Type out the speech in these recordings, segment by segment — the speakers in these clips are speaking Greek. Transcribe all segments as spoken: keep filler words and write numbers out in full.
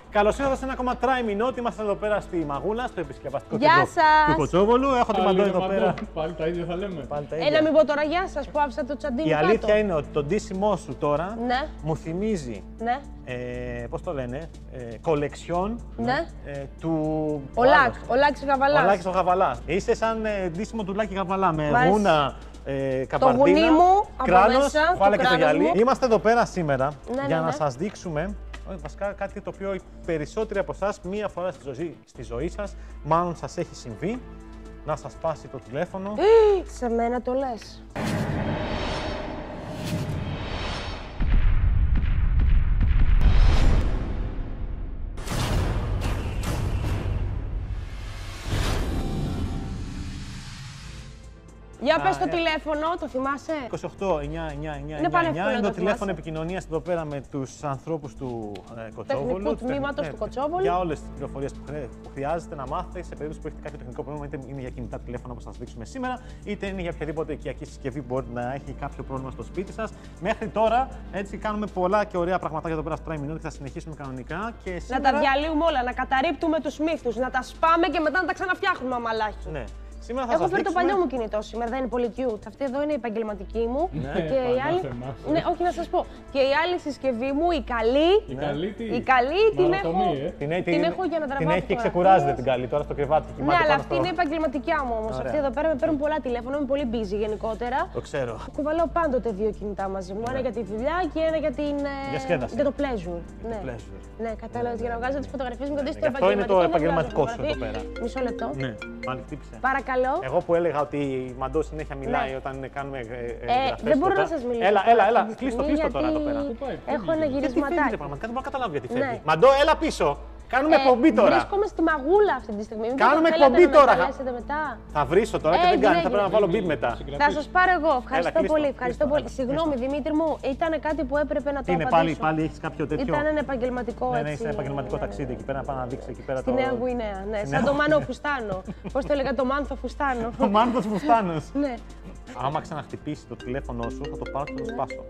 Καλώς ήρθατε σε ένα ακόμα try-minute. Είμαστε εδώ πέρα στη Μαγούλα, στο επισκευαστικό Γεια κέντρο σας. του Κοτσόβολου. Έχω τη Μαντώ εδώ πέρα. Πάλι τα ίδια θα λέμε. Πάλι τα ίδια. Έλα, μην πω τώρα γεια σας που άφησα το τσαντίνι Η κάτω. αλήθεια είναι ότι το ντύσιμό σου τώρα Ναι. μου θυμίζει. Ναι. Ε, πώς το λένε, ε, κολεξιόν Ναι. ε, του. Ο Λάκ, ο Λάκης Γαβαλάς. Ο Λάκης ο Γαβαλάς. Είσαι σαν ε, ντύσιμο του Λάκη Γαβαλά με Βάζεις γούνα, ε, το καπαρντίνα, γουνί μου από κράνος, μέσα, βάλε το και το κράνος γυαλί. μου. Είμαστε εδώ πέρα σήμερα Ναι, για ναι, να ναι. σας δείξουμε ε, βασικά κάτι το οποίο οι περισσότεροι από εσάς μία φορά στη ζωή, στη ζωή σας μάλλον σας έχει συμβεί, να σας πάσει το τηλέφωνο. Σε μένα το λες. Για πες Α, το ε. τηλέφωνο, το θυμάσαι. είκοσι οκτώ εννιά εννιά εννιά Είναι πάλι εννιά εύκολο είναι να το το τηλέφωνο θυμάσαι. επικοινωνίας εδώ πέρα με τους ανθρώπους του ε, Κοτσόβολου. Τεχνικού τους τμήματος τεχ- του Κοτσόβολου. Για όλες τις πληροφορίες που, χρέ- που χρειάζεται να μάθετε σε περίπτωση που έχετε κάποιο τεχνικό πρόβλημα, είτε είναι για κινητά τηλέφωνα που σας δείξουμε σήμερα, είτε είναι για οποιαδήποτε οικιακή συσκευή που μπορεί να έχει κάποιο πρόβλημα στο σπίτι σας. Μέχρι τώρα έτσι κάνουμε πολλά και ωραία πραγματάκια εδώ πέρα στο Try Minute και θα συνεχίσουμε κανονικά. Και Να σήμερα... τα διαλύουμε όλα, να καταρρύπτουμε τους μύθους, να τα σπάμε και μετά να τα ξαναφτιάχνουμε αμαλάχι. Ναι. Σήμερα θα Έχω σας φέρει το δείξουμε... παλιό μου κινητό σήμερα, δεν είναι πολύ cute. Αυτή εδώ είναι η επαγγελματική μου. Ναι, και η άλλη. μάθε, μάθε. Ναι, όχι να σας πω. Και η άλλη συσκευή μου, η καλή. Η καλή τι. Η καλή την έχω. Μαραθωμή, ε. Την, Την έχω για να τραβάω Την έχει και φωτογραφίες. ξεκουράζεται την καλή τώρα στο κρεβάτι. Ναι, κοιμάται αλλά πάνω αυτή στο- είναι η επαγγελματικιά μου όμως. Ωραία. Αυτή εδώ πέρα με παίρνουν πολλά τηλέφωνα, είμαι πολύ busy γενικότερα. Το ξέρω. Κουβαλάω πάντοτε δύο κινητά μαζί μου. Ένα για τη δουλειά και ένα για την. ε, Διασκέδαση. Για το pleasure. Ναι, pleasure. ναι κατάλαβε. Για να βγάζω τις φωτογραφίες μου και δεις το Γι' αυτό είναι επαγγελματικό. το δεν επαγγελματικό βγάζω σου εδώ φωτογραφίες. πέρα. Μισό λεπτό. Ναι, πάλι χτύπησε. Παρακαλώ. Εγώ που έλεγα ότι η Μαντώ συνέχεια μιλάει Ναι. όταν κάνουμε ε, ε, Ε, γραφές δεν μπορώ τώρα. να σας μιλήσω. Έλα, τώρα έλα, έλα. αυτή τη Κλείστο, στιγμή, κλείστο τώρα εδώ πέρα. γιατί Πού πάει, πού έχω πήγε? ένα Γιατί φεύγει, γυρισματάκι. ρε, πραγματικά δεν μπορώ να καταλάβω γιατί φεύγει. Ναι. Μαντώ, έλα πίσω. Κάνουμε Ε, εκπομπή τώρα. Βρίσκομαι στη Μαγούλα αυτή τη στιγμή. Μήπως Κάνουμε θέλετε εκπομπή να με τώρα. καλέσετε μετά. Θα βρίσω τώρα και δεν Έγινε, κάνει. Θα έγινε. πρέπει να βάλω beat μετά. Θα σας πάρω εγώ. Ευχαριστώ κλείστο, πολύ. Ευχαριστώ κλείστο, πολύ. έλα, Συγγνώμη, Δημήτρη μου, ήταν κάτι που έπρεπε να το Τι είναι πάλι, απαντήσω. πάλι έχει κάποιο τέτοιο. Ήταν ένα επαγγελματικό Ναι, έτσι. ναι, είσαι ένα επαγγελματικό ναι, ναι, ταξίδι ναι. εκεί πέρα να πάει να δείξει εκεί πέρα Στη το. Νέα Γουινέα, ναι. Στη Σαν Νέα το Μάνο Γουινέα. Φουστάνο. Πώς το έλεγα, το Μάνθο Φουστάνο. Ο Μάνθος Φουστάνος. Ναι. Άμα ξαναχτυπήσει το τηλέφωνό σου, θα το πάρω και θα το σπάσω.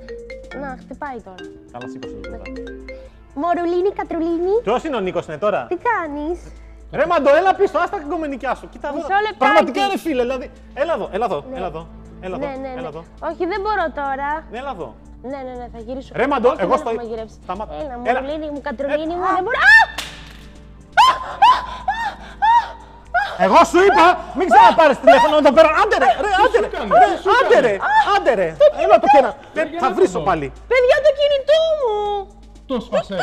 Να, χτυπάει τώρα. Καλά, σήκωσε το τώρα. Μωρουλίνη, Κατρουλίνη, Ποιος είναι ο Νίκος είναι τώρα. τι κάνεις? Ρε Μαντώ, έλα πίσω, άστα την κομμενικιά σου. Κοίτα εδώ. Μισό λεπτάκι. Πραγματικά ρε φίλε, δηλαδή. Έλα εδώ, έλα εδώ, Ναι. έλα εδώ. Έλα εδώ, Ναι, ναι, έλα ναι. εδώ. Όχι, δεν μπορώ τώρα. Ναι, έλα εδώ. Ναι, ναι, ναι, θα γυρίσω. Ρε, Μαντώ, Όχι, εγώ δεν στο- έχω μαγειρεύσει. Σταμάτα. Έλα, Έλα. Μωρουλίνη μου, Κατρουλίνη Ε, μου, α. δεν μπορώ. Α! Εγώ σου είπα, μην ξαναπάρεις τηλέφωνο εδώ πέρα. Άντε ρε, ρε, άντε ρε, έκανε, ρε, τι σου άντε ρε, άντε ρε. Έλα το κένα. για Θα να βρίσω το δω. πάλι. Παιδιά, το κινητό μου! Το σπάσε.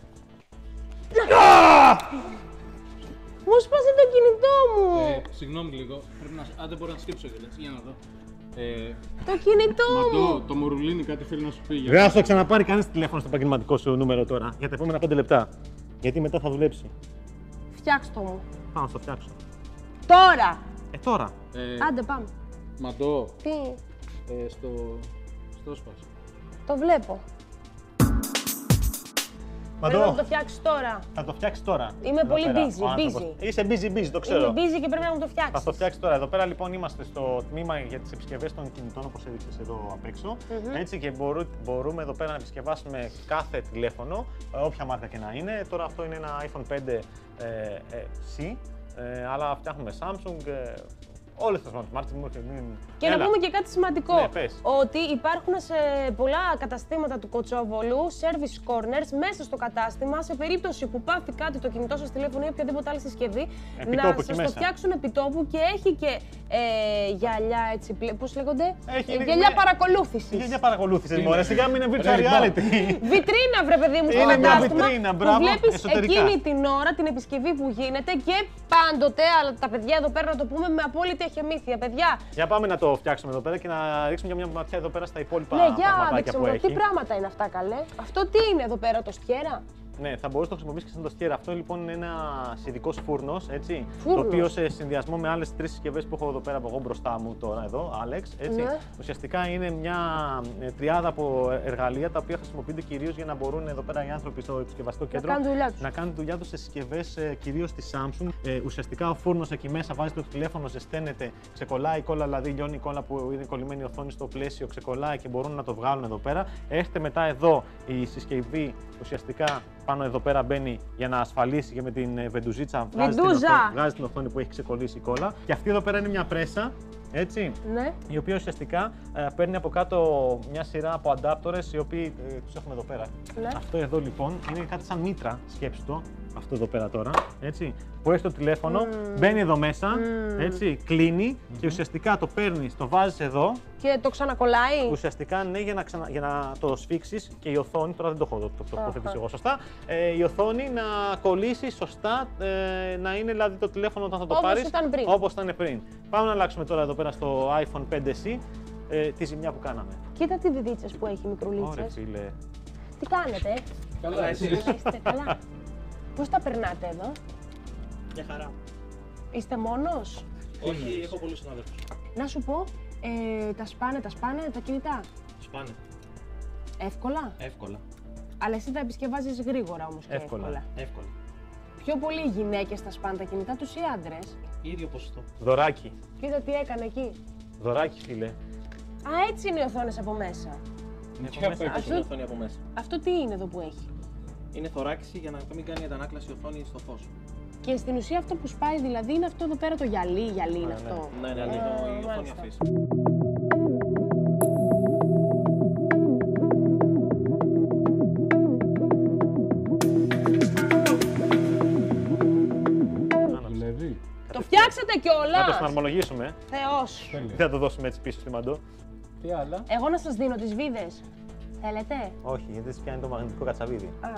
Μου σπάσε το κινητό μου! Ε, Συγγνώμη λίγο. Πρέπει να. Α, δεν μπορώ να σκύψω κιόλας. Για να δω. Ε, Το κινητό Μαντώ, μου! το μορουλίνι κάτι θέλει να σου πει. για- Δεν θα σου ξαναπάρει κανείς τηλέφωνο στο επαγγελματικό σου νούμερο τώρα για τα επόμενα πέντε λεπτά. Γιατί μετά θα δουλέψει. Φτιάξ' το μου. Πάω να στο φτιάξω. Τώρα! Ε, τώρα. Ε, Άντε, πάμε. Μαντώ, Τι, ε, στο. Στο σπάσε. το βλέπω. Πρέπει να Μαντώ, μου το φτιάξεις τώρα. θα το φτιάξει τώρα. Είμαι Εδώ πολύ πέρα, busy, ο άνθρωπος. busy. Είσαι busy, busy, το ξέρω. Είμαι busy και πρέπει να μου το Θα φτιάξεις. το φτιάξει τώρα. Εδώ πέρα λοιπόν είμαστε στο τμήμα για τις επισκευές των κινητών, όπως έδειξες εδώ απ' έξω. Έτσι, και μπορού, μπορούμε εδώ πέρα να επισκευάσουμε κάθε τηλέφωνο, ε, όποια μάρκα και να είναι. Τώρα αυτό είναι ένα iPhone πέντε ε, ε, C, ε, αλλά φτιάχνουμε Samsung, ε, όλες τις markets. Και να πούμε και κάτι σημαντικό. Ναι, πες. Ότι υπάρχουν σε πολλά καταστήματα του Κοτσόβολου service corners μέσα στο κατάστημα σε περίπτωση που πάθει κάτι το κινητό σας τηλέφωνο ή οποιαδήποτε άλλη συσκευή. Επιτόπου να εκεί σας το μέσα. φτιάξουν επιτόπου και έχει και ε, γυαλιά έτσι. πλε- Πώς λέγονται? Έχει, Ε, είναι- γυαλιά ναι. παρακολούθησης. Για μια παρακολούθηση, Είναι. μωρέ, σιγά μην είναι virtual Ray-Ban. reality. Βιτρίνα, βρε παιδί μου, στο Είναι μια κατάστημα βιτρίνα, που μπράβο, βλέπεις εσωτερικά. εκείνη την ώρα την επισκευή που γίνεται και πάντοτε, αλλά τα παιδιά εδώ πέρα να το πούμε με απόλυτη αχεμήθεια. Παιδιά, Για πάμε να το φτιάξουμε εδώ πέρα και να ρίξουμε μια ματιά εδώ πέρα στα υπόλοιπα ναι, για πραγματάκια δείξε που μου, έχει. τι πράγματα είναι αυτά καλέ. Αυτό τι είναι εδώ πέρα, το στιέρα? Ναι, θα μπορούσε να το χρησιμοποιήσει και σαν το στιέρα. Αυτό λοιπόν είναι ένα ειδικό φούρνο, έτσι. Φούρνος. Το οποίο σε συνδυασμό με άλλε τρει συσκευέ που έχω εδώ πέρα από εγώ μπροστά μου τώρα, εδώ, Άλεξ. Έτσι. Ναι. Ουσιαστικά είναι μια ε, τριάδα από εργαλεία τα οποία χρησιμοποιούνται κυρίω για να μπορούν εδώ πέρα οι άνθρωποι στο επισκευαστικό κέντρο κάνουν δουλειά τους. να κάνουν δουλειά του σε συσκευέ ε, κυρίω τη Samsung. Ε, ουσιαστικά ο φούρνο εκεί μέσα βάζει το τηλέφωνο, ζεσταίνεται, ξεκολλάει η κόλλα, δηλαδή λιώνει η κόλλα που είναι κολλημένη η οθόνη στο πλαίσιο, ξεκολλάει και μπορούν να το βγάλουν εδώ πέρα. Έρχεται μετά εδώ η συσκευή ουσιαστικά πάνω εδώ πέρα μπαίνει για να ασφαλίσει και με την βεντουζίτσα βγάζει την, οθόνη, βγάζει την οθόνη που έχει ξεκολλήσει η κόλλα. Και αυτή εδώ πέρα είναι μια πρέσα, έτσι, Ναι. η οποία ουσιαστικά ε, παίρνει από κάτω μια σειρά από αντάπτορες οι οποίοι ε, τους έχουμε εδώ πέρα. Ναι. Αυτό εδώ λοιπόν είναι κάτι σαν μήτρα, σκέψου το, αυτό εδώ πέρα τώρα, έτσι, που έχει το τηλέφωνο, Mm. μπαίνει εδώ μέσα, Mm. έτσι, κλείνει Mm-hmm. και ουσιαστικά το παίρνεις, το βάζεις εδώ, Και το ξανακολλάει. ουσιαστικά ναι, για να, ξανα, για να το σφίξεις και η οθόνη, τώρα δεν το έχω το, το τοποθετήσει Αχα. εγώ σωστά, ε, η οθόνη να κολλήσει σωστά, ε, να είναι δηλαδή το τηλέφωνο όταν θα το Όπως πάρεις, ήταν πριν. όπως ήταν πριν. Πάμε να αλλάξουμε τώρα εδώ πέρα στο άιφον φάιβ σι ε, τη ζημιά που κάναμε. Κοίτα τι βιδίτσες που έχει, Ωραία μικρουλίτσες. φίλε. Τι κάνετε, Καλά, εσύ. Καλά είστε, καλά. Πώς τα περνάτε εδώ, Μια χαρά. είστε μόνος? Όχι, έχω πολλούς συναδέλφους. Να σου πω, ε, τα σπάνε, τα σπάνε τα κινητά. Σπάνε. Εύκολα. Εύκολα. Αλλά εσύ τα επισκευάζεις γρήγορα όμως και Εύκολα. εύκολα. Εύκολα. Πιο πολύ οι γυναίκες τα σπάνε τα κινητά τους ή άντρες? Ίδιο ποσοστό. Δωράκι. Κοίτα τι έκανε εκεί. Δωράκι φίλε. Α, έτσι είναι οι οθόνες από μέσα. Είναι Και από απ' μέσα. έξω. Είναι η οθόνη από μέσα. Αυτό τι είναι εδώ που έχει? Είναι θωράκιση για να μην κάνει αντανάκλαση η οθόνη στο φως. Και στην ουσία αυτό που σπάει δηλαδή είναι αυτό εδώ πέρα το γυαλί, γυαλί είναι ναι. αυτό. Ναι, ναι, ναι, Α, είναι η οθόνη μάλιστα. αφής. Δουλεύει. Το φτιάξατε Να το κιόλας! συναρμολογήσουμε. Θεός! Τέλεια. Δεν θα το δώσουμε έτσι πίσω στη μαντό. Τι άλλα. Εγώ να σας δίνω τις βίδες. Θέλετε? Όχι, γιατί δεν πιάνει το μαγνητικό κατσαβίδι. Α.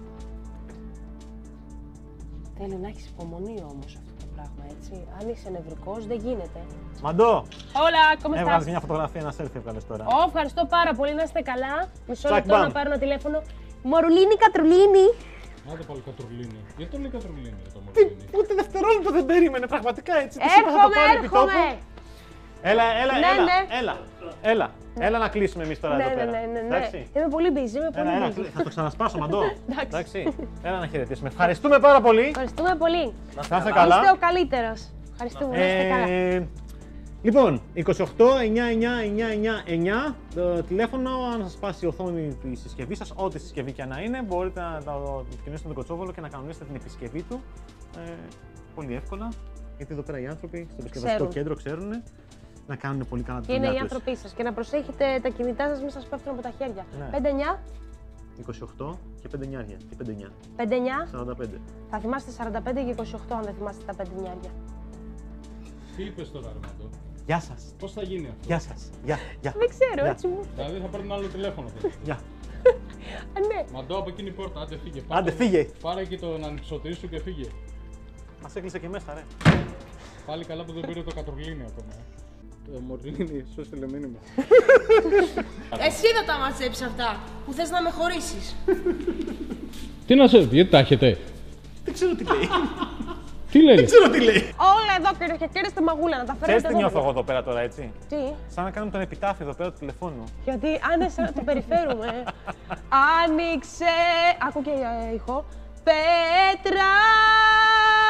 Θέλει να έχεις υπομονή όμως αυτό το πράγμα, έτσι. Αν είσαι νευρικός δεν γίνεται. Μαντό! Όλα, κόμμα Έβγαλες μια φωτογραφία, ένα selfie έβγαλες τώρα. Ω, ευχαριστώ πάρα πολύ, να είστε καλά. Μισό Τσακ, λεπτό μπαμ. να πάρω ένα τηλέφωνο. Μωρουλίνη, Κατρουλίνη. Άντε πάλι κατρουλίνη. Γιατί το λέει κατρουλίνη ρε το Τι, μωρουλίνη. ούτε δευτερόλεπτο δεν περίμενε, πραγματικά έτσι. Της είπα, θα το Έρχομαι, πάρει επί τόπου. έρχομαι. Έλα, έλα, Ναι, έλα, ναι. έλα, έλα, έλα να κλείσουμε εμείς τώρα Ναι, εδώ ναι, πέρα. ναι, ναι, ναι. Εντάξει. Είμαι πολύ busy, είμαι πολύ Έλα, έλα, busy. κλει- θα το ξανασπάσω, Μαντώ. Εντάξει. Εντάξει. Έλα να χαιρετήσουμε. Ευχαριστούμε πάρα πολύ. Ευχαριστούμε πολύ. Να είστε Είστε καλά. ο καλύτερος. Ευχαριστούμε, να είστε καλά. Ε, Λοιπόν, είκοσι οκτώ εννιά εννιά εννιά εννιά εννιά το τηλέφωνο, αν σας σπάσει η οθόνη της συσκευής σας, ό,τι συσκευή και να είναι, μπορείτε να το επικοινωνήσετε με τον Κοτσόβολο και να κανονίσετε την επισκευή του ε, πολύ εύκολα. Γιατί εδώ πέρα οι άνθρωποι στο επισκευαστικό Ξέρουν. κέντρο ξέρουν να κάνουν πολύ καλά τη Και είναι δουλειά οι τους. άνθρωποι σας. Και να προσέχετε τα κινητά σας, μην σας πέφτουν από τα χέρια. Ναι. πέντε εννιά, είκοσι οκτώ και πέντε εννιά. Τι πέντε εννιά. πέντε εννιά. σαράντα πέντε. Θα θυμάστε σαράντα πέντε και είκοσι οκτώ αν δεν θυμάστε τα πέντε εννιά. Τι είπες τώρα, ρε Μαντώ. Γεια σας. Πώς θα γίνει αυτό. Γεια σας. Γεια. Γεια. Δεν ξέρω, Γεια. έτσι μου. Δηλαδή θα παίρνω άλλο τηλέφωνο. τώρα. Γεια. Α, ναι. Μαντώ από εκείνη η πόρτα, άντε φύγε. Άντε, φύγε. Πάρε και τον ανυψωτή σου και φύγε. Μας έκλεισε και μέσα, ρε. Πάλι καλά που δεν πήρε το κατρουλίνι ακόμα. Ε. Το Μορλίνι, σου έστειλε μήνυμα. Εσύ θα τα μαζέψεις αυτά που θες να με χωρίσεις. Τι να σε, γιατί τα έχετε. Δεν ξέρω τι λέει. Τι λέει. Δεν ξέρω τι λέει. Όλα εδώ κύριε και κύριοι στη μαγούλα να τα Ξέρεις φέρετε τι εδώ. νιώθω εγώ εδώ πέρα τώρα, έτσι. Τι, Σαν να κάνουμε τον επιτάφιο εδώ πέρα του τηλεφώνου. γιατί αν σαν να το περιφέρουμε. Άνοιξε. Άκου και ε, ηχό. Πέτρα.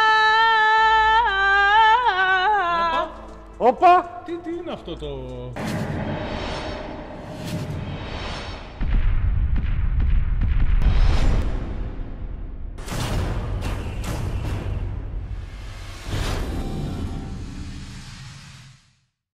Όπα! Τι, τι είναι αυτό το.